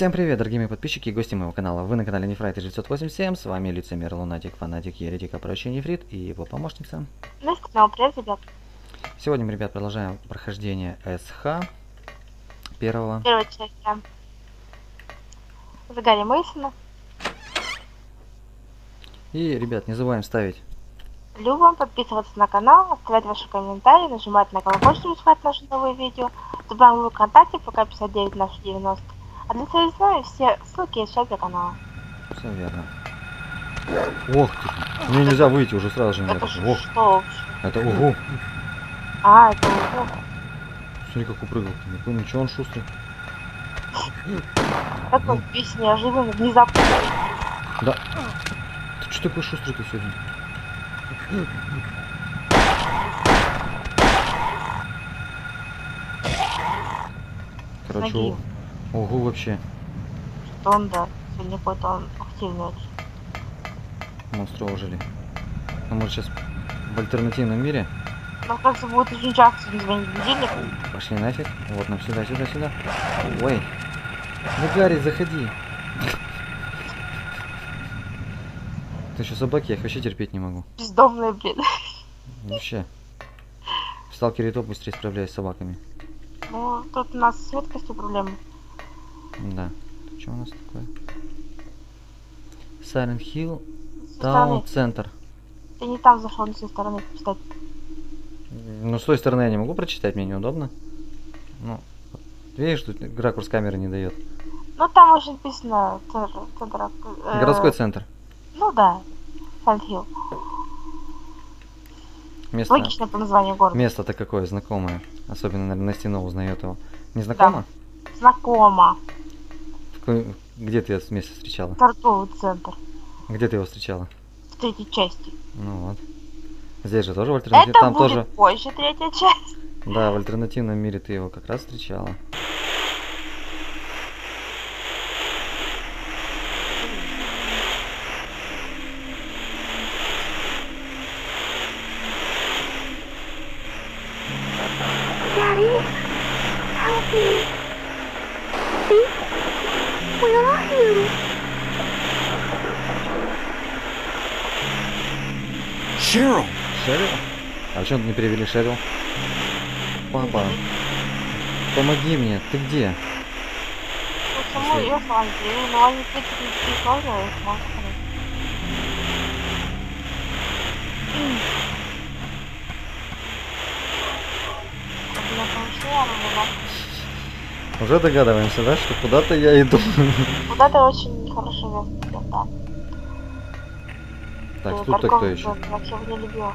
Всем привет, дорогие мои подписчики и гости моего канала. Вы на канале Нефрайт 987, с вами лицемер, лунатик, фанатик, еретик, а прочее Нефрит и его помощница. Ну, сказал, привет, ребят. Сегодня мы, ребят, продолжаем прохождение СХ первого. Первая часть, да. За Гарри Мейсона. И, ребят, не забываем ставить Любим, подписываться на канал, оставлять ваши комментарии, нажимать на колокольчик, чтобы смотреть наши новые видео. Добавим в ВКонтакте, пока 59 наши 90. А для связи с нами все ссылки есть в шапке канала. Все верно. Ох ты, мне нельзя выйти уже сразу же. Это Ох, что вообще? это ого. А, это ого. Смотри, как упрыгал. Ничего, он шустрый. Такой весь неожиданно, внезапно. Да. Ты что такой шустрый ты сегодня? Короче, Ноги. ого вообще. Что он, да, сегодня какой-то он активный очень. Монстры ожили. А может сейчас в альтернативном мире? Нам кажется, будет очень часто звонить будильник. Пошли нафиг. Вот нам сюда, сюда, сюда. Ой. Ну, Гарри, заходи. Ты что, собаки? Я их вообще терпеть не могу. Бездомные, блин. Вообще. В Сталкере топ быстрее справляюсь с собаками. Ну, тут у нас с редкостью проблемы. Да. Что у нас такое? Silent Hill, Со Таун стороны. Центр. Ты не там зашел, не со стороны, кстати. Ну, с той стороны я не могу прочитать, мне неудобно. Ну, вот видишь, тут ракурс камеры не дает. Ну, там уже написано Городской центр. Ну да, Silent Hill. Место. Логично по названию города. Место-то какое знакомое. Особенно, наверное, Настина узнает его. Не знакомо? Да. Знакомо. Где ты это место встречала? Торговый центр. Где ты его встречала? В третьей части. Ну вот. Здесь же тоже в альтернативном. Это Там будет тоже. позже, третья часть. Да, в альтернативном мире ты его как раз встречала. Daddy, help me. See? Where are you? Cheryl! Шерил? А почему не перевели Шерил? Папа, помоги мне, ты где? Ну, саму ее сломали, но они прикрепили тоже, их можно понять. Для повышения она Уже догадываемся, да, что куда-то я иду. куда-то очень нехорошее место идет, да. Так, тут-то кто еще? Вообще бы не любила.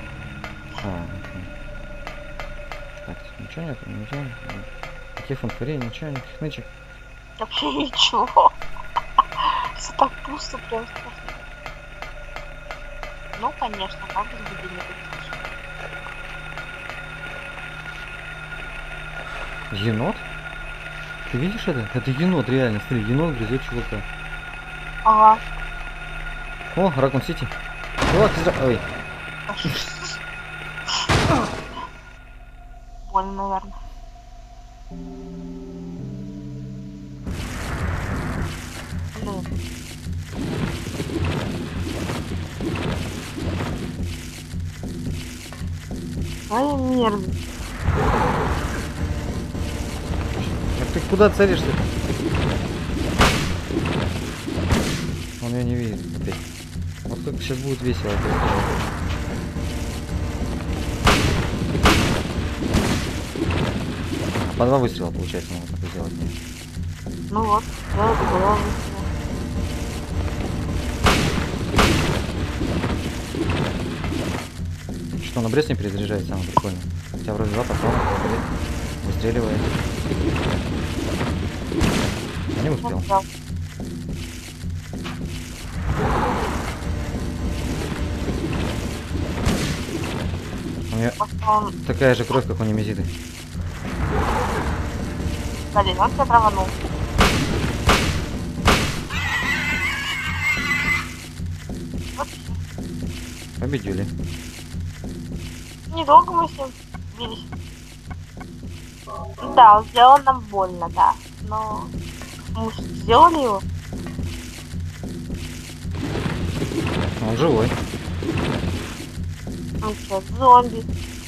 Так, ничего нет, ничего нет. Никаких фанфарей, ничего, никаких нычек. Вообще ничего. Все так пусто, прям страшно. Ну, конечно, как без будильника. Енот? Ты видишь это? Это енот, реально, смотри, енот грызет чувака. Ага. О, Ракун Сити. Чувак, ой. Больно, наверное. Блин. Ай, мерзость. А ты куда целишься? Он ее не видит опять. Вот как сейчас будет весело. По 2 выстрела получается можно так сделать. Ну вот, я это была Что, на Брест не перезаряжает, самое прикольное. Хотя вроде 2 патрона выстреливает. Я не успел. У меня Он, такая же кровь, как у Немезиды. блин, он тебя траванул. Победили. Недолго мы с ним бились. Да, он сделал нам больно, да. Но Мы что, сделали его? Он живой. Он что, зомби?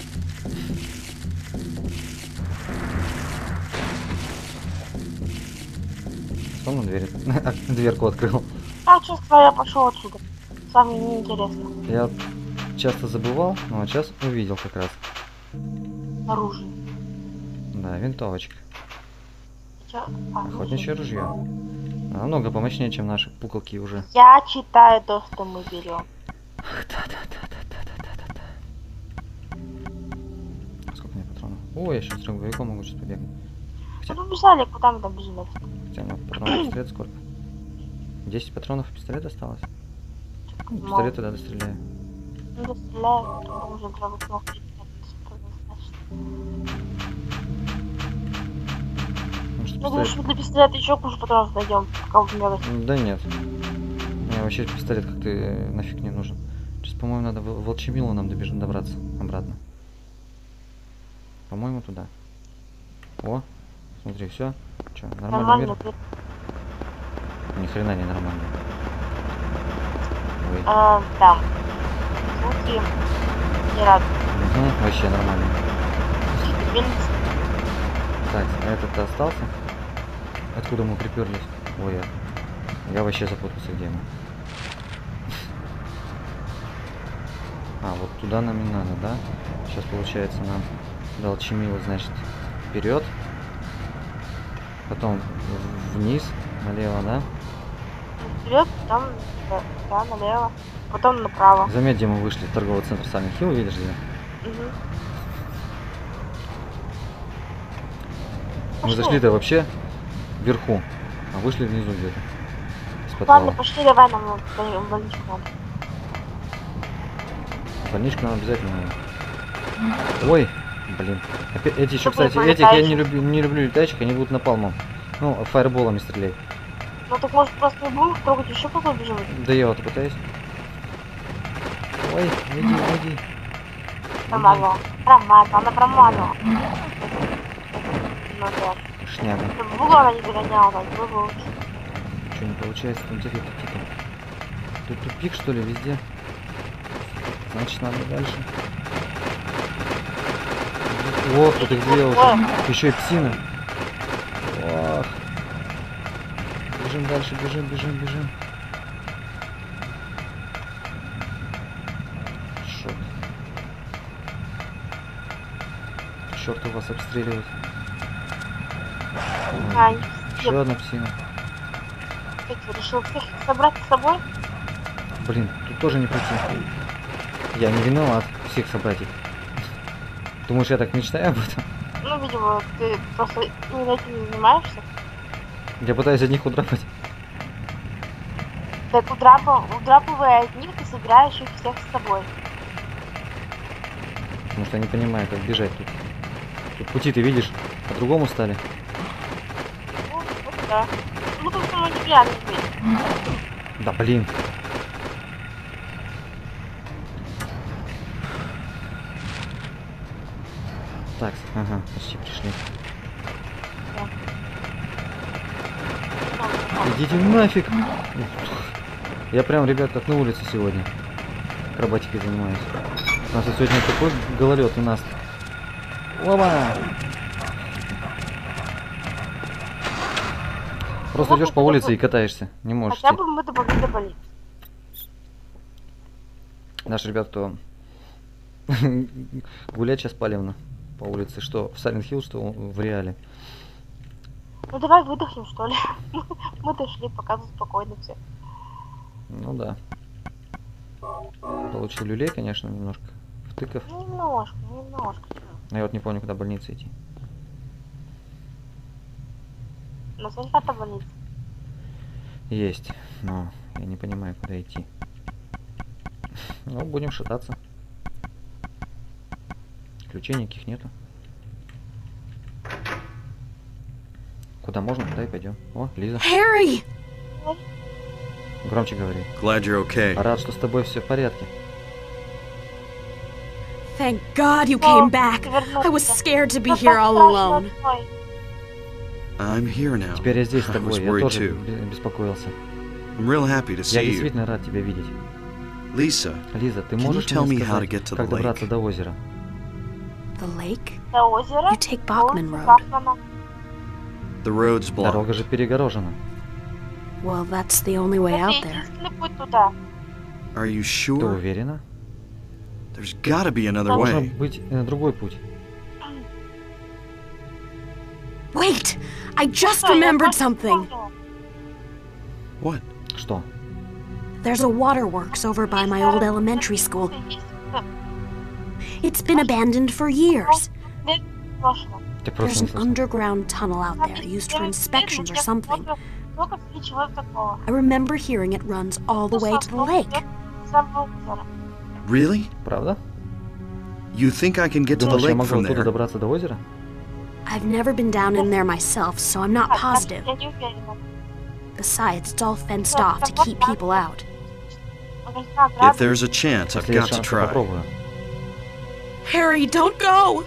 Он на двери. Дверку открыл. А, чувство, я пошел отсюда. С вами неинтересно. Я часто забывал, но вот сейчас увидел как раз. Оружие. Да, винтовочка. Чё? Охотничье ружье. Намного помощнее, чем наши пуколки уже. Я читаю то, что мы берем. Да. Сколько у меня патронов? О, я сейчас с дробовиком могу сейчас побегать. Ну, побежали, куда мы там бежим? Хотя у меня патронов пистолет сколько? 10 патронов и пистолет осталось. Ну, пистолет туда достреляю. Ну, стреляю, потом уже дробовиком. Ну, думаю, что для пистолета еще кучу патронов найдем, пока убегать. Да нет. Мне вообще пистолет как-то нафиг не нужен. Сейчас, по-моему, надо в Волчемилу нам добраться обратно. По-моему, туда. О, смотри, все. Че, нормальный мир? Ни хрена не нормально. Ой. Там. Звуки. Не рад. Угу, вообще нормально. Какие-то Так, этот-то остался? Откуда мы приперлись? Ой, я вообще запутался, где мы. А, вот туда нам и надо, да? Сейчас получается нам дал Чемилу, значит, вперед. Потом вниз, налево, да? Вперед, потом да, налево. Потом направо. Заметь, где мы вышли, торговый центр Silent Hill, видишь, где? Угу. Мы зашли-то вообще вверху, а вышли внизу где-то. Ладно, пошли, давай нам в больничку надо. Больничку нам обязательно надо. Ой, блин. Опять, эти еще, Чтобы кстати, этих я не люблю летающих, они будут напалмом. Ну, фаерболами стрелять. Ну так может просто не будем трогать, еще пока бежим. Да я вот пытаюсь. Ой, иди. Промазала. Она промазала. Ну да. Шняга. Чтобы в угол она не загоняла, так было бы лучше. Что не получается? Там где-то типа. Тут тупик, что ли, везде? Значит, надо дальше. Вот, тут их две уже. Еще и псина. Ох. Бежим дальше, бежим. Шок. Черт, вас обстреливают. Ай, Еще одна псина. Ты решил всех собрать с собой? Блин, тут тоже не пройти. Я не виноват всех собрать их. Думаешь, я так мечтаю об этом? Ну, видимо, ты просто этим не занимаешься. Я пытаюсь от них удрапать. Так удрапывая от них, ты собираешь их всех с собой. Потому что я не понимаю, как бежать тут. Тут пути ты видишь, по-другому стали. Ну, вот да. Ну, тут само не реально быть. Да блин. Так, ага, почти пришли. Идите нафиг! Я прям, ребят, как на улице сегодня. Акробатикой занимаюсь. У нас тут сегодня такой гололед у нас. Опа! Просто идешь по улице и катаешься. Не можешь. Хотя бы мы добавили до больницы. Наш ребят, кто гулять сейчас палевно по улице, что в Silent Hill, что в реале. Ну давай выдохнем, что ли. Мы дошли, пока тут спокойно все. Ну да. Получил люлей, конечно, немножко. Втыков. Немножко. Но я вот не помню, куда больнице идти. Но наверняка больница. Есть, но я не понимаю, куда идти. Ну, будем шататься. Ключей никаких нету. Куда можно, туда и пойдем. О, Лиза. Harry! Громче говори. Glad you're okay. Рад, что с тобой все в порядке. Thank God you came back. I was scared to be here all alone. I'm here now. Теперь я здесь с I was тобой. Я worried тоже too. беспокоился. I'm real happy to Я see you. действительно рад тебя видеть. Lisa, Лиза, ты can you можешь tell мне me how to сказать, get to как the добраться lake? до озера? The lake? До озера. You take Bachman улица Road. Бахмана. The road's Дорога blocked. же перегорожена. Well, that's the only way Это out there. единственный путь туда. Are you Ты sure? уверена? There's gotta be another Должен way. быть другой путь. Wait! I just Что, я remembered точно something. вспомнила. What? Что? There's a waterworks over by my old elementary school. It's been abandoned for years. Ты просто There's не an слышал. underground tunnel out there used for inspections or something. Только ничего такого. I remember hearing it runs all the way to the lake. Really? Правда? You think I can get to the Думаешь, я lake могу from оттуда there? добраться до озера? I've never been down in there myself, so I'm not positive. Я не уверена. Besides, it's all fenced off to keep people out. If there's a chance, I've Если есть got to шанс, то try. попробую. Harry, don't go!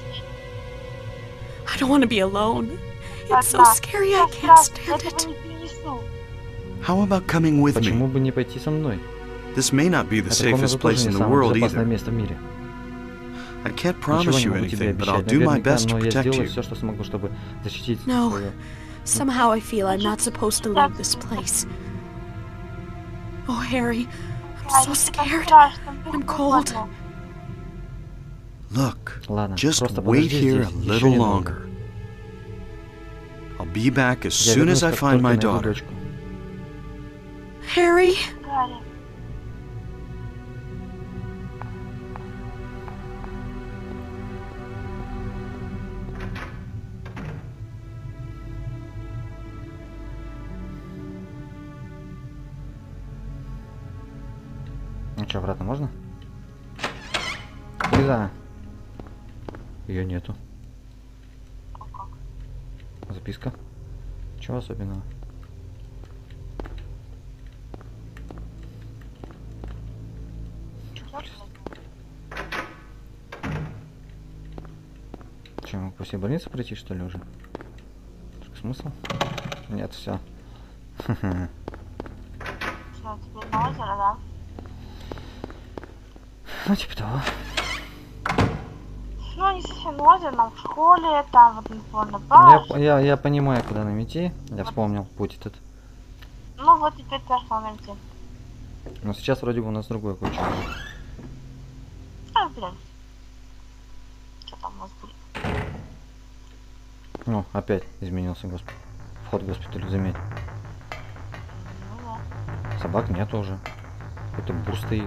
I don't want to be alone. It's so scary, I can't stand it. How about coming with Почему me? бы не пойти со мной? This may not be the Эта комната safest тоже place не in the самое world безопасное either. место в мире. I can't Ничего promise не you могу тебе anything, but I'll обещать, do my наверняка, best to но я protect сделаю you. все, что смогу, чтобы защитить No. свою... Somehow I feel I'm not supposed to leave this place. Oh, Harry, I'm so scared. I'm cold. Look, Ладно, just просто wait подожди here a здесь, еще little немного. longer. I'll be back as Я soon вернусь, as I как find только my найду daughter. дочку. Harry? Гарри, Ну что, обратно можно? Лиза! Ее нету. Записка. Чего особенного? Че, мы после больницы пройти, что ли, уже? Смысл? Нет, все. что, теперь на озеро, да? Ну, типа того. Ну, не совсем на озеро, но в школе, там вот напольный Ну, баш. я понимаю, куда нам идти. Я вспомнил путь этот. Ну, вот теперь тоже надо идти. Но сейчас вроде бы у нас другой кое-что. Разберемся. Что там у нас будет? Ну, опять изменился вход в госпиталь, заметь. Ну, да. Собак нет уже. Какой-то бур стоит.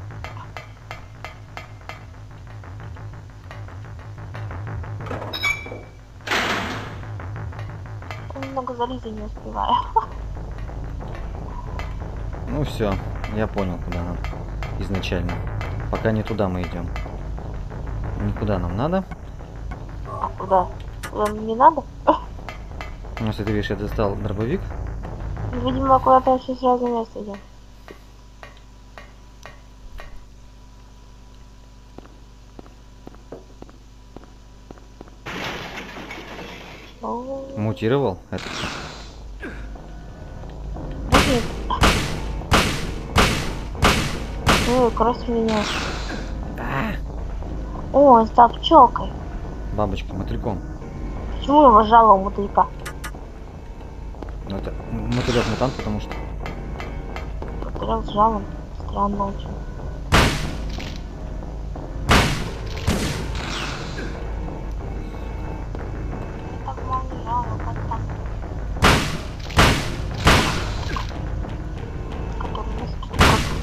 Я немного за Лизой не успеваю. Ну все, я понял, куда нам изначально. Пока не туда мы идем. Никуда нам надо. А куда? Куда мне не надо? Ну, если ты видишь, я достал дробовик. Видимо, куда-то вообще сразу место идем. О, Мутировал. Это... блин. Ой, кровь меня. О, он стал пчелкой. Бабочка, мотыльком. Почему его жало мотылька? Ну, это мотылек-мутант, потому что... Потерял с жалом. Странно очень. Так мало не жало, как так? Который носит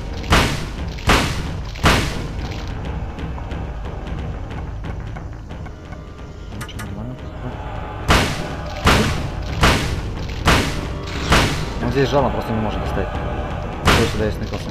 Ну, что, нормально? Он здесь жало просто не может достать. Кто сюда и сныкался.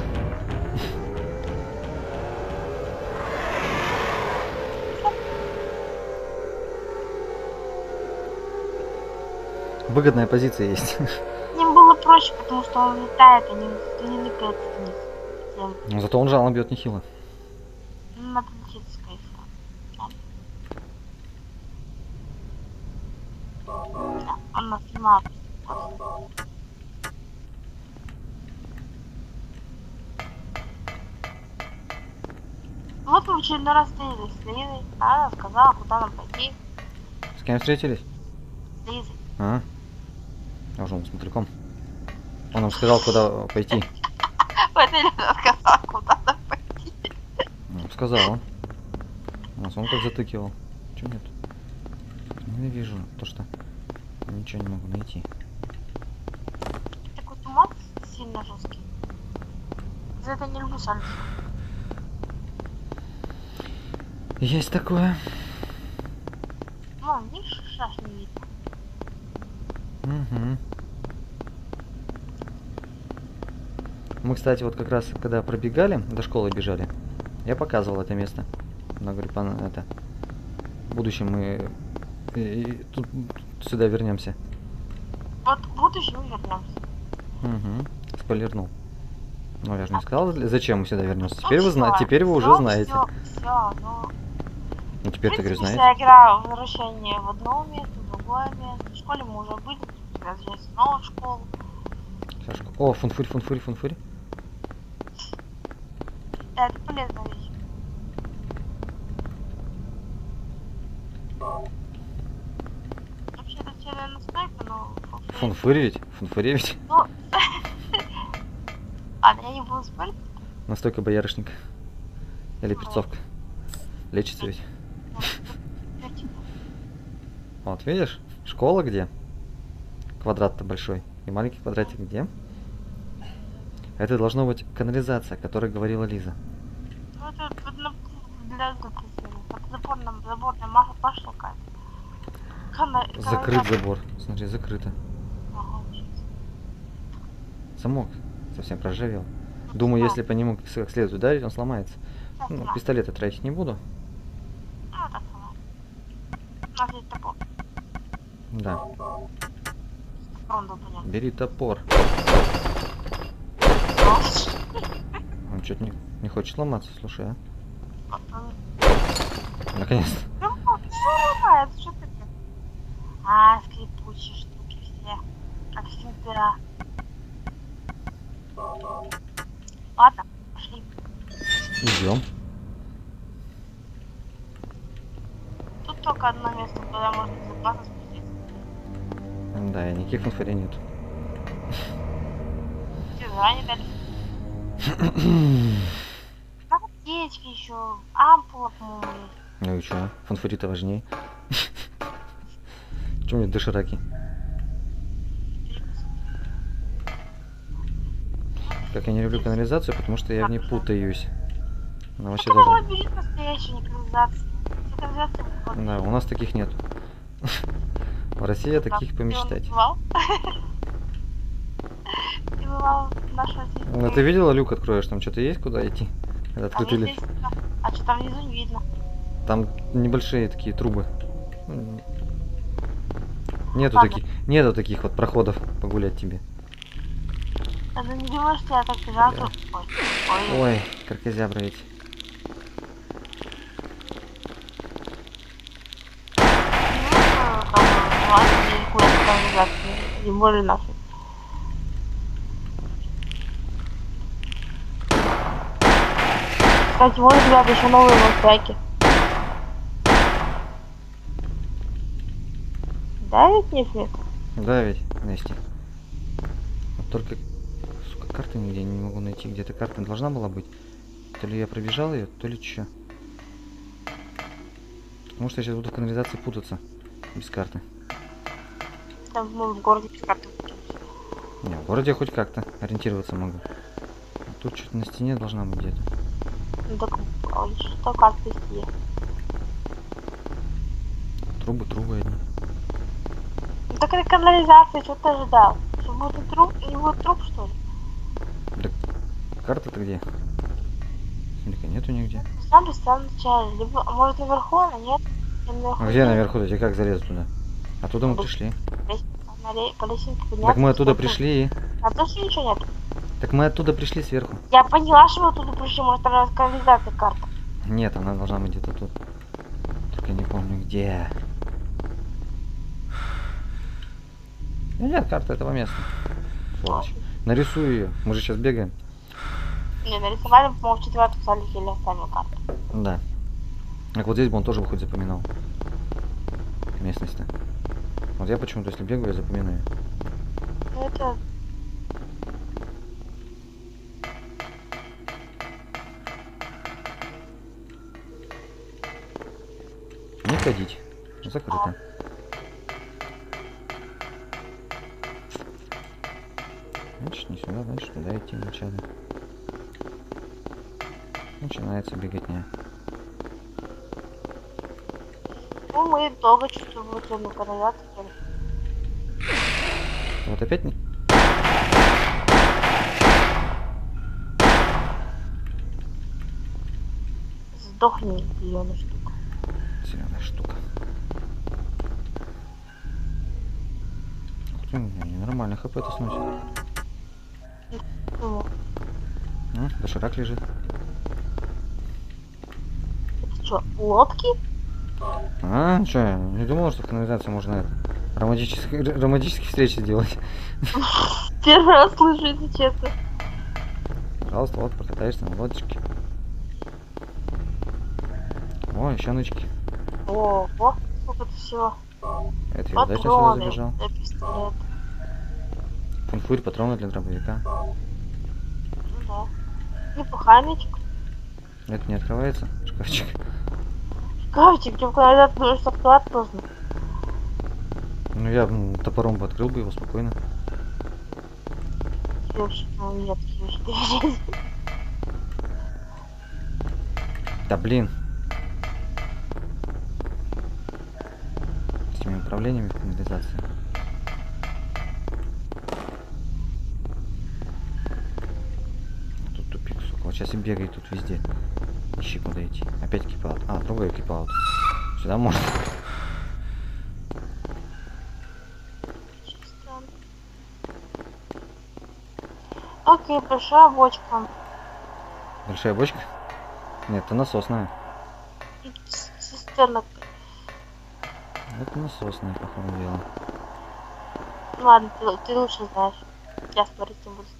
Выгодная позиция есть. С ним было проще, потому что он летает, и не ныкается вниз. Прям, Но зато он жало бьет нехило. ну, надо лететь, скорее всего. Да. нас снимала. Вот мы в очередной раз встретились с Лизой. Она сказала, куда нам пойти. С кем встретились? С Лизой. А? Я уже смотряком. Он нам сказал, куда пойти. Вот Лиза сказала, куда нам пойти. Ну, сказал он. Он как затыкивал. Чего нет? Не вижу то, что ничего не могу найти. Такой туман сильно жесткий. За это не люблю сальсу. Есть такое. Ну, видишь, шаш не видно. Угу. Мы, кстати, вот как раз, когда пробегали, до школы бежали, я показывал это место. Но, говорю, это... В будущем мы тут сюда вернемся. Вот в будущем мы вернемся. Угу. Спойлернул. Ну, я же не сказал, зачем мы сюда вернемся. Ну, Теперь вы, теперь вы уже знаете. Все, ну... Ну, теперь ты, говорю, знаете. Я играю в возвращение в одно место, в другое место. В школе мы уже были, возвращаемся снова в школу. Сашка. О, фунфырь, фунфырь, фунфырь. Да, это полезная вещь. Вообще, это целая настойка, но... Фунфырь ведь? Фунфырь ведь? Ну... Ладно, я не буду спорить. Настойка боярышника. Или перцовка. Лечится ведь. Вот, видишь? Школа где? Квадрат-то большой. И маленький квадратик где? Это должно быть канализация, о которой говорила Лиза. Ну, это для заборная башня какая-то. Закрыт забор. Смотри, закрыто. Замок совсем проржавел. Думаю, если по нему как следует ударить, он сломается. Ну, пистолеты тратить не буду. Ну, так само. У нас есть топор. Да. Понятно. Бери топор. Он что-то не хочет сломаться, слушай, а? Наконец-то. Ну, все ломает, что ты? А, скрипучие штуки все. Как всегда. Ладно, пошли. Идем. Тут только одно место, куда можно безопасно спуститься. Да, и никаких фонарей нет. Сюда не дали. Там аптечки еще, ампула, по-моему, есть. Ну и чё? Фанфари-то важнее. Чё мне дошираки? Как я не люблю канализацию, потому что я в ней путаюсь. Она вообще Это должна... лабиринт настоящий, не канализация. Все канализации выходят. Да, у нас таких нет. В России таких помечтать. Ты бывал? Ты бывал в нашей России? Ну ты видела, люк откроешь, там что-то есть, куда идти? Это Там открытый есть люк. А что там внизу не видно? Там небольшие такие трубы. Нету Ладно. таких вот проходов погулять тебе. Да ну не думаешь, что я так бежал? Ой. Ой, кракозябра эти. Не более нафиг. Кстати, вот, ребята, еще новые монстряки. Да ведь не смех? Да ведь, Настя. Вот только, сука, карты нигде не могу найти. Где-то карта должна была быть. То ли я пробежал ее, то ли что. Потому что я сейчас буду в канализации путаться. Без карты. Там мы в городе без карты. Не, в городе я хоть как-то ориентироваться могу. А тут что-то на стене должна быть где-то. Ну так, что карты есть? Трубы одни. Ну так это канализация, что ты ожидал? Что будет труп? Не будет труп, что ли? Да, карта-то где? Смотри-ка, нету нигде. Сам в самом начале. Либо, может, наверху, а нет. А где наверху-то? Тебе как залезть туда? Оттуда мы пришли. По лестнице подняться. Так мы оттуда пришли. А точно ничего нет? Так мы оттуда пришли сверху. Я поняла, что вы оттуда пришли, может, там канализация карта. Нет, она должна быть где-то тут. Только не помню где. Нет, карта этого места. Сволочь. Нарисуй ее. Мы же сейчас бегаем. Не, нарисовали, по-моему, в 4-м зале или оставили карту. Да. Так вот здесь бы он тоже бы хоть запоминал. Местность-то. Вот я почему-то, если бегаю, я запоминаю. Ну это... Не ходить. Закрыто. Значит, не сюда, значит, туда идти вначале. Начинается беготня. Ну, мы долго что-то будем наказать теперь. Вот опять не... Сдохни, зеленая штука. Зеленая штука. Ух ты, ненормально хп-то сносит. Ну, Доширак лежит. это что, лодки? А, что, я не думал, что в канализации можно это, романтические встречи делать. Первый раз слышу, если честно. Пожалуйста, вот покатаешься на лодочке. О, еще нычки. О, сколько это всего. Это я удачно сюда Патроны, забежал. для пистолета. Фунфырь, патроны для дробовика. Ну да. Неплохая нычка. Это не открывается, шкафчик. Шкафчик, чем когда думаешь, что открывать нужно. Ну я топором бы открыл бы его спокойно. Вещи, ну нет, вещи. Да блин. С этими управлениями в канализации. Тут тупик, сука. Вот сейчас и бегай тут везде. Ищи куда идти. Опять кипаут. А, другой кипаут. Сюда можно. Окей, большая бочка. Большая бочка? Нет, это насосная. Цистерна. Это насосная, по ходу дела. Ладно, ты лучше знаешь. Я смотрю, не буду.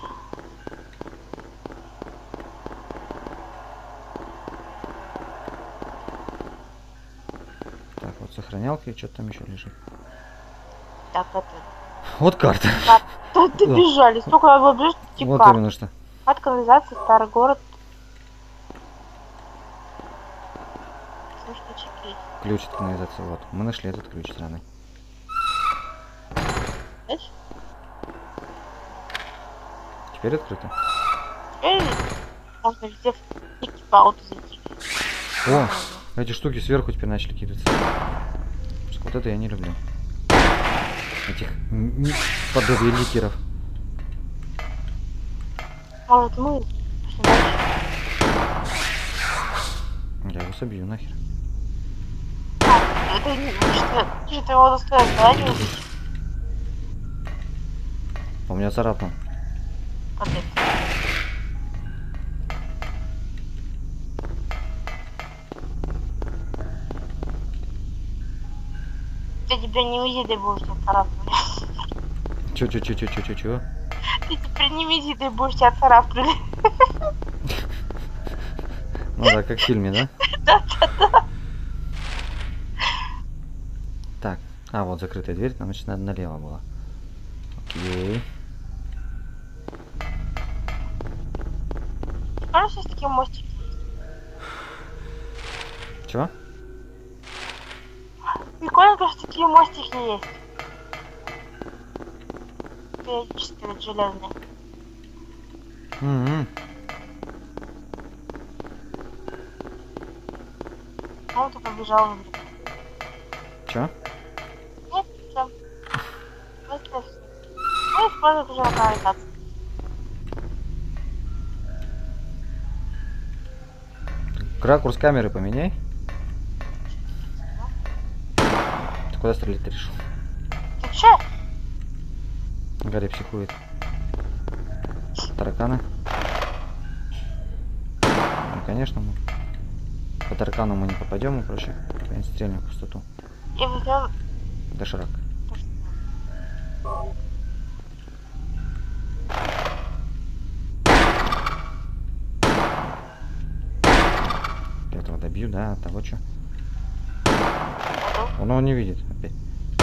Так, вот сохранялка и что-то там еще лежит. Так, это... Вот карта. Да, добежали. Сколько надо было бежать, Вот карт. именно что. От канализации, старый город. Все штучки есть. Ключ от канализации. Вот. Мы нашли этот ключ странный. Знаешь? Теперь открыто. Теперь можно везде в экипаут зайти. О, эти штуки сверху теперь начали кидаться. Вот это я не люблю. Этих подобие ликеров. Может, мы... пошли дальше? Я его собью нахер. Это не... Что-то его достоит, да, не увидишь? У меня царапнул. Капец. Ты теперь не визитой будешь тебя царапнули. Чё? Ты теперь не визитой будешь тебя царапнули. Ну да, как в фильме, да? Да. Так, а вот закрытая дверь, там значит надо налево было. Окей. Кажется, есть такие мостики. Чего? Прикольно, кажется, такие мостики есть. Периодически ведь железные. Ну, ты побежал внутрь. Чё? Нет, всё. Ну, используют уже на канализации. Ракурс камеры поменяй. Ты куда стрелять решил? Ты чё? Гарри психует. Тараканы. Ну, конечно, мы по таракану мы не попадем, и проще стрельнем в пустоту. И возьмем... Доширак. Этого добью, да, от того что. Он его не видит опять.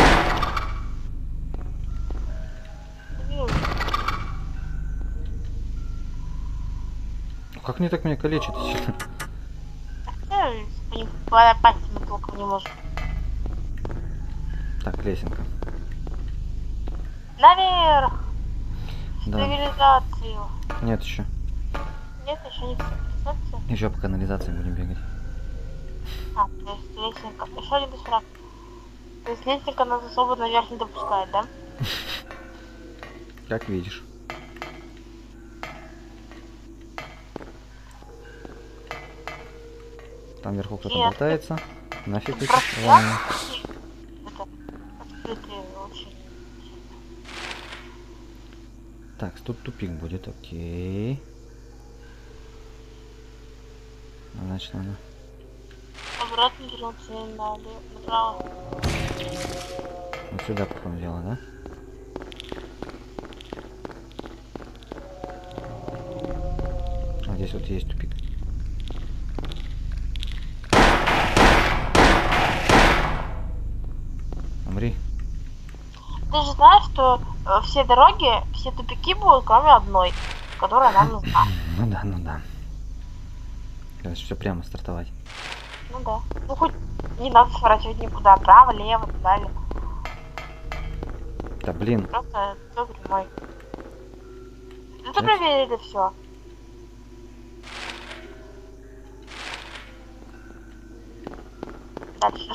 Как мне так меня калечит? Пальцами толком не может. Так, лесенка. Наверх! Да. Цивилизацию. Нет еще. Нет, еще не цивилизация. Еще по канализации будем бегать. А, то есть лесенка. Еще один доширак. То есть лесенка нас особо наверх не допускает, да? Как видишь. Там вверху кто-то Нет. болтается. Нафиг эти Просто ванны. это открытые очень. Так, тут тупик будет, окей. Значит, надо. Обратно вернуться направо. Вот сюда, походу, дело, да? А здесь вот есть тупик. Умри. Ты же знаешь, что все дороги, все тупики будут, кроме одной, которая нам нужна. Ну да, ну да. Короче, все прямо стартовать. Ну да. Ну хоть не надо сворачивать никуда, право, лево, далее. Да блин. Просто все прямой. Ну ты Сейчас. проверили все. Дальше.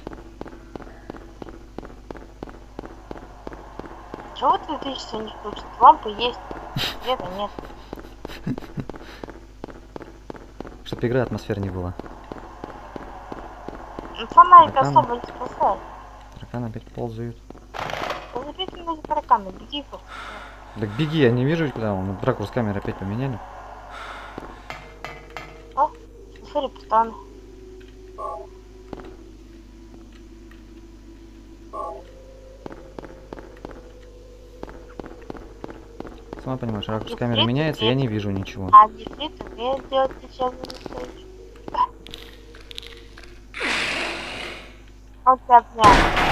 Чего ты электричество не включит? Лампы есть, света нет. Чтоб игры атмосфер не было. Ну, фонарик Тараканы. особо не спасает. Тараканы опять ползают. Да забей ты на эти тараканы, беги просто. Так беги, я не вижу, куда он. Ракурс камеры опять поменяли. О, смотри, пустаны. Сама понимаешь, ракурс Если камеры это меняется, я нет. не вижу ничего. А если ты умеешь делать сейчас не стоишь. Он тебя обнял.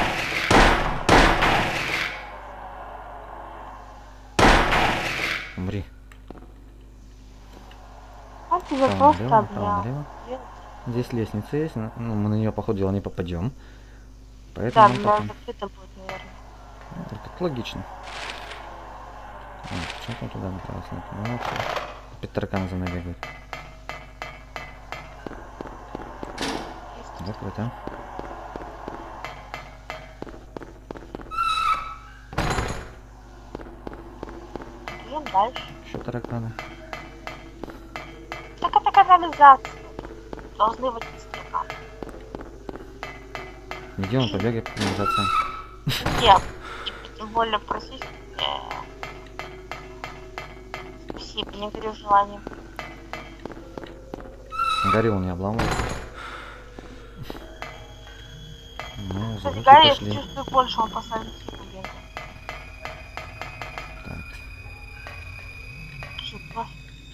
Умри. Он тебя Право просто налево, право обнял. налево. Здесь лестница есть, ну мы на нее походу дела не попадем. Да, Поэтому но потом. закрыто будет, наверное. Ну, как логично. Почему он туда направился? Ну, вот, опять тараканы за мной бегают. Закрыто. Идем дальше. Еще тараканы. Так это канализация. Должны быть тараканы. Где он побегает по канализации? Нет. Тем более просить. Спасибо, не горю желанием. Горилл не обламывается. Ну, Кстати, звуки Гарри, я пошли. чувствую больше, он посадит побегает. Так. Шипа.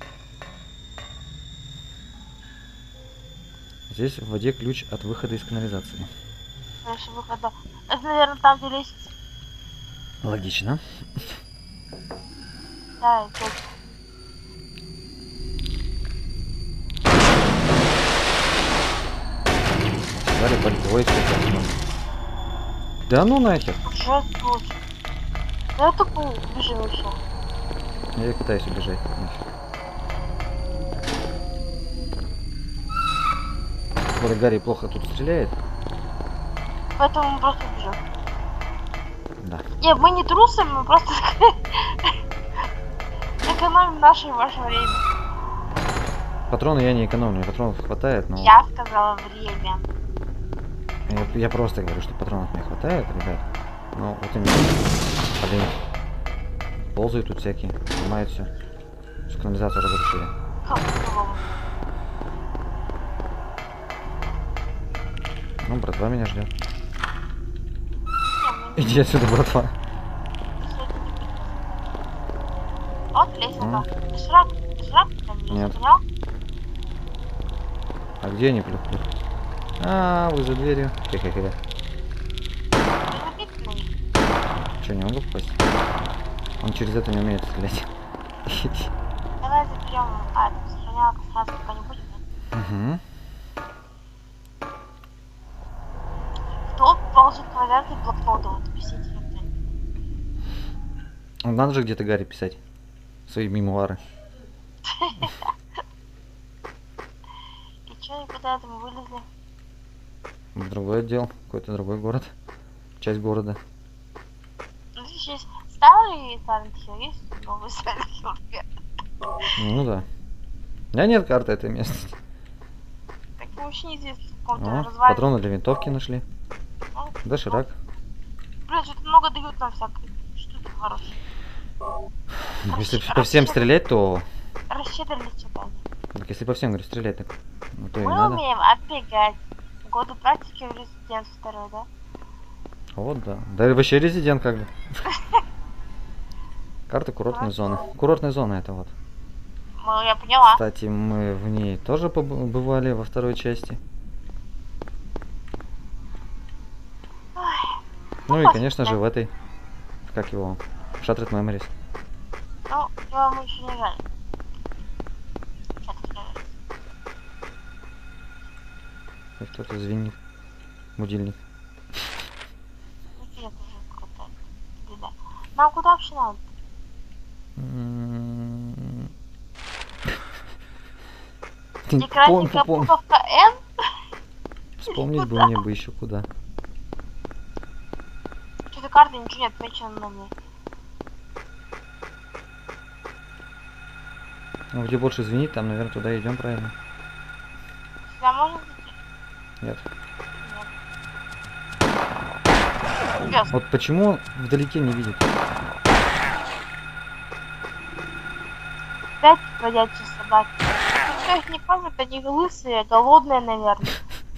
Здесь в воде ключ от выхода из канализации. Дальше выхода. Это, наверное, там, где лестница. Логично. Да, и тут. Гарри полетело что-то. Да ну нахер. Уже случай. Да я тупо бежим еще. Я пытаюсь убежать. Нафиг. Вот Гарри плохо тут стреляет. Поэтому мы просто бежим. Да. Нет, мы не трусы, мы просто экономим наше и ваше время. Патроны я не экономлю, патронов хватает, но Я сказала время. я просто говорю, что патронов мне хватает, ребят. Но вот именно, блин, ползают тут всякие, снимают все. Всю канализацию разрушили. Ну, братва меня ждет. Иди отсюда, братва. Лестница. Доширак там есть, Нет. понял? А где они плюхают? А, вы за дверью. Хе-хе-хе. Не забить на них. Че, не могу попасть? Он через это не умеет стрелять. Давай заберем. А, там сохранялка сразу пока не будет. Угу. Кто положит клавиатуру и блокноты? Вот писите. Надо же где-то Гарри писать. Свои мемуары. И чё, и куда это мы вылезли? В другой отдел. Какой-то другой город. Часть города. Ну, здесь есть старый Silent Hill, есть новый Silent Hill. Ну да. У меня нет карты этой местности. Так вообще неизвестно, в каком-то О, развале. патроны для винтовки нашли. Ну, Доширак. блин, что-то много дают нам всякой штуки хорошие. Если по всем стрелять, то... Расщедрили что-то они. Так если по всем, говорю, стрелять, так... Ну то и Мы надо. умеем отбегать. Годы практики в резидент второй, да? Вот да. Да вообще резидент как бы. Карта курортной зоны. Курортная зона это вот. Ну, я поняла. Кстати, мы в ней тоже побывали во второй части. Ой, Ну и, конечно же, в этой. Как его? Shattered Memories. ну, его мы еще не играли. Сейчас играли. Как кто-то звенит. Будильник. Нет, уже какая-то беда. Нам куда вообще надо? Декоративная буковка N? Вспомнить бы Куда? мне бы еще куда. Что-то карты ничего не отмечено на мне. Ну где больше звенит, там, наверное, туда идем правильно. Сюда можно зайти? Нет. Нет. Пёс. Вот почему вдалеке не видит? Опять бродячие собаки. Никто их не кормит, они лысые, голодные, наверное.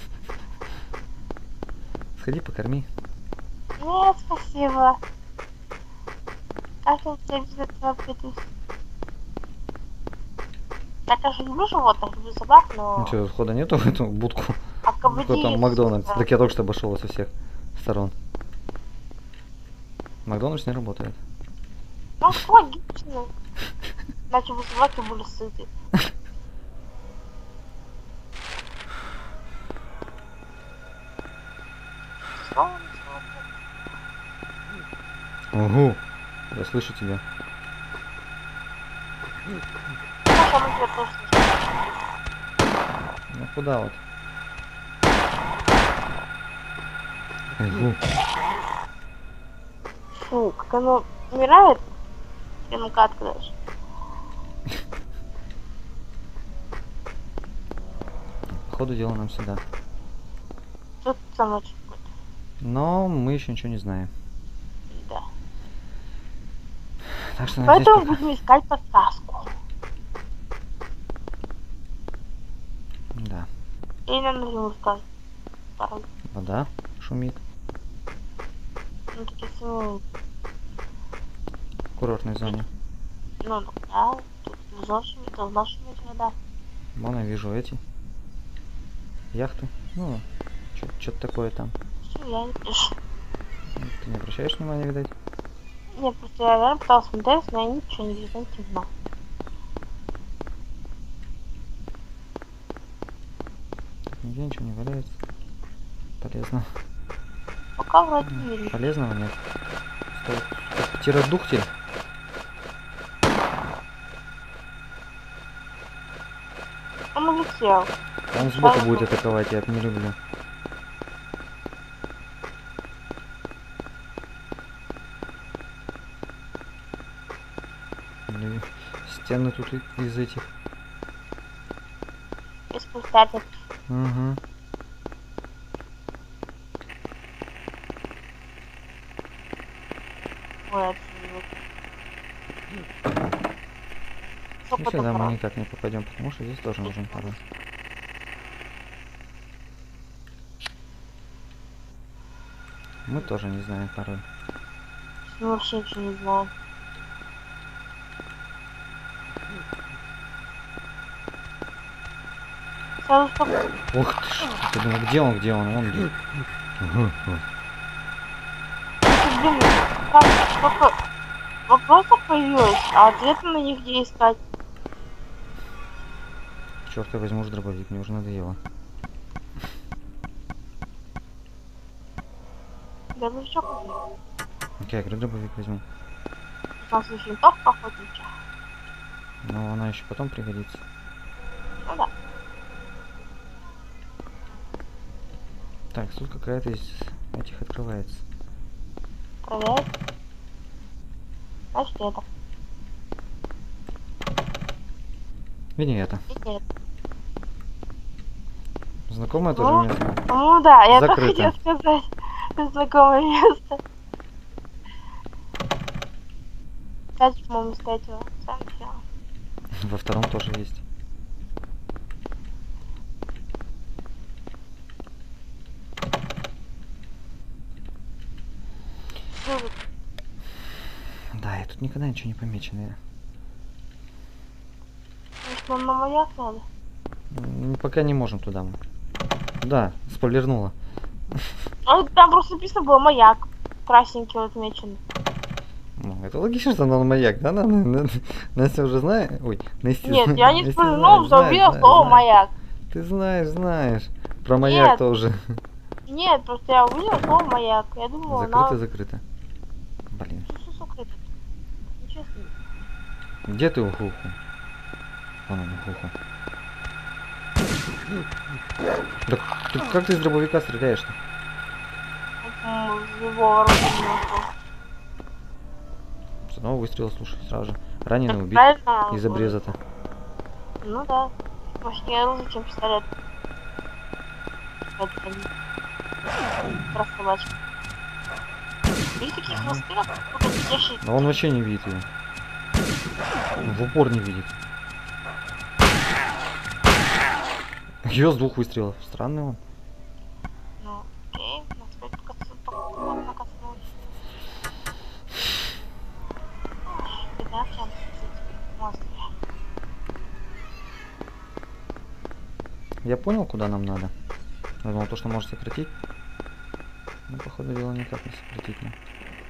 Сходи, покорми. Нет, спасибо. Как я тебе без этого обойдусь? Я, конечно, люблю животных, люблю собак, но... Ну что, входа нету в эту будку? А кабади Какой там есть, Макдональдс? да. Так я только что обошел со всех сторон. Макдональдс не работает. Ну, логично. Иначе бы собаки были сыты. Солнце. Угу. Я слышу тебя. Хорошо, мы тебя тоже слышим. Ну куда вот? Угу. Фу, как оно умирает, и ну катка дальше. Походу дела нам сюда. Тут со мной что-то будет. Но мы еще ничего не знаем. Да. Так что Поэтому надеюсь, будем искать подсказку. Да. И нам нужно сказать пароль. Вода шумит. Ну, так если мы... В курортной зоне. Ну, да, тут должна шуметь вода. Вон я вижу эти яхты. Ну, что-то такое там. Что я не пишу? Ты не обращаешь внимания, видать? Не, просто я реально пыталась смотреть, но я ничего не вижу, темно. Нигде ничего не валяется. Полезно. Пока вроде не видно. Полезного нет. Стоит. Птеродухтель. Он улетел. Он сбоку будет атаковать, я это не люблю. Ну, стены тут из этих. Из пустятин. Угу. Ой, это Ну, сюда мы никак не попадем, потому что здесь тоже нужен пароль. Мы тоже не знаем пароль. Мы вообще ничего не знаем. Сразу стоп. Ух ты ж. Я думал, где он, где он? Он где? Блин, там столько вопросов появилось, а ответы на них где искать? Черт, я возьму уже дробовик, мне уже надоело. Дробовичок. Окей, я говорю, дробовик возьму. У нас есть винтовка охотничья. Но она еще потом пригодится. Ну да. Так, тут какая-то из этих открывается. Проверять. Значит, это. И не это. И нет. Знакомое тоже место? Ну да, я так Закрыто. хотела сказать. Знакомое место. Кстати, по-моему, искать его. Сам делал. Во втором тоже есть. Да, и тут никогда ничего не помечено. Может, нам на маяк надо? Пока не можем туда мы. Да, спойлернула. А там просто написано было маяк. Красненький вот отмечен. Ну, это логично, что она на маяк, да? Настя уже знает? Ой, Настя Нет, я не Настя спойлернул, знает, забила знает, слово знает. маяк. Ты знаешь. Про маяк Нет. тоже. Нет, просто я увидела слово маяк. Я думала, Закрыто, закрыто. Блин. Что закрыто? Нечестно. Где ты, ухуху? Вон он, ухуху. Да, как ты из дробовика стреляешь-то? Его оружия. С одного выстрела, слушай, сразу же. Раненый убит Правильно? из обреза-то. Ну да. Может, не оружие, чем пистолет. Это не. Про собачку. Видишь, такие хвосты, как будто сидящие. Но он вообще не видит его. Он в упор не видит. Ее с двух выстрелов. Странный он. Ну, окей, нас опять накоснули. Беда прям с этим монстром. Я понял, куда нам надо. Я думал, то, что может сократить. Ну, походу, дело никак не сократить. Ну.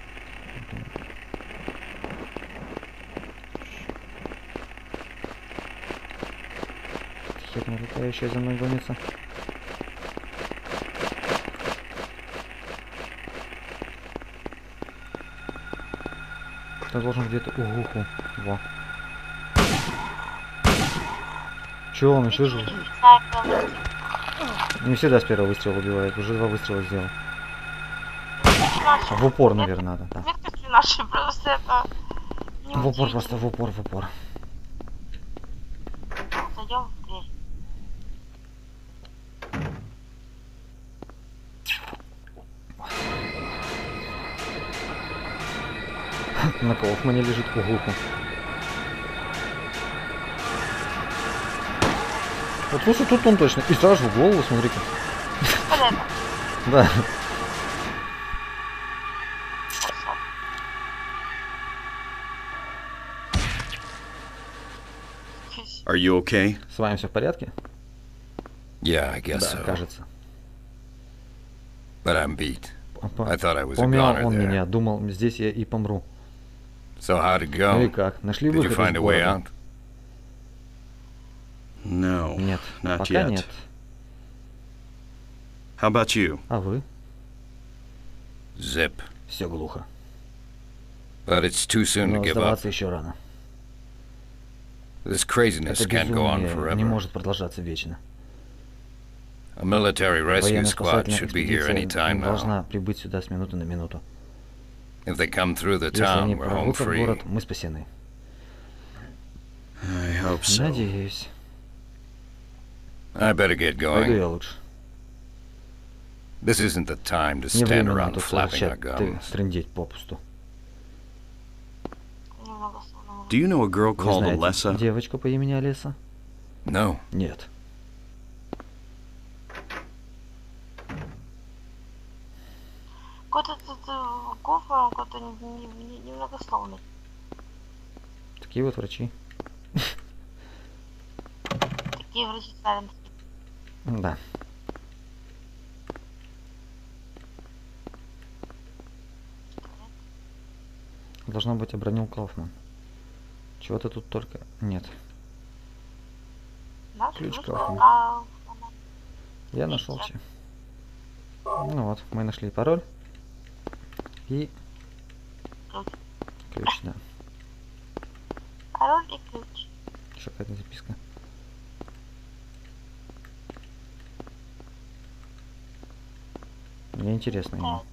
Херня летающая за мной гонится. Ты должен где-то угуху. Во. Чё, он еще жив? Не всегда с первого выстрела убивает, уже два выстрела сделал. В упор, наверное, надо, да. Некоторые наши просто это... В упор, просто в упор, в упор. Зайдем в дверь. На Кауфмане лежит угуху. Вот слушай, тут он точно. И сразу в голову, смотри-ка. Вот это. Да. Are you okay? С вами все в порядке? Yeah, I guess Да, so. кажется. But I'm beat. I thought I was a Помял goner он there. меня, думал, здесь я и помру. So how'd it Ну и go? как? Нашли Did you выход find из a way города? out? No, Нет, not пока yet. нет. How about you? А вы? Zip. Все глухо. But it's too soon to Но give up. сдаваться еще рано. This craziness Это can't go on безумие не forever. может продолжаться вечно. A military rescue squad Военно-спасательная should be here any экспедиция time now. должна прибыть сюда с минуты на минуту. If they come through the Если они town, we're home прорвутся в free. город, мы спасены. I hope so. Надеюсь. I better get Пойду going. я лучше. This isn't the time to Не stand время нам around тут flapping our торчать, gums. трындеть попусту. Немного сломано. Do you know a girl Вы called знаете Alessa? девочку по имени Олеса? No. Нет. Какой-то тут гофа, какой-то немногословный. Такие вот врачи. Такие врачи ставим. Да. Должно быть, обронил Кауфман. Чего-то тут только... Нет. Наш Ключ ключ Кауфмана. Кауфмана. Я нашел все. Ну вот, мы нашли пароль. И Ключ. ключ, да. Пароль и ключ. Еще какая-то записка. Мне интересно именно.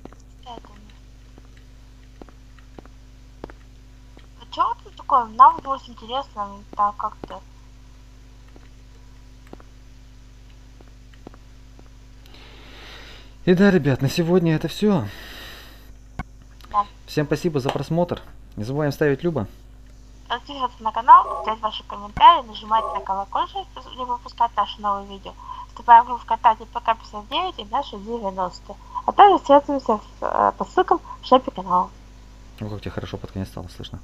А чё тут такое? Нам было интересно, так как-то. И да, ребят, на сегодня это все. Да. Всем спасибо за просмотр. Не забываем ставить Люба. Подписываться на канал, оставлять ваши комментарии, нажимать на колокольчик, чтобы не пропускать наши новые видео. Вступаем в группу ВКонтакте ПК59 и наши 90. А также связываемся по ссылкам в шапе канала. Ну, как тебе хорошо под конец стало слышно.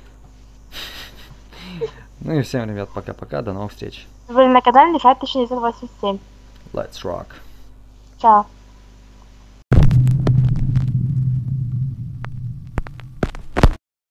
Ну и всем, ребят, пока-пока, до новых встреч. Вы были на канале Лежать 1987. Let's rock. Чао.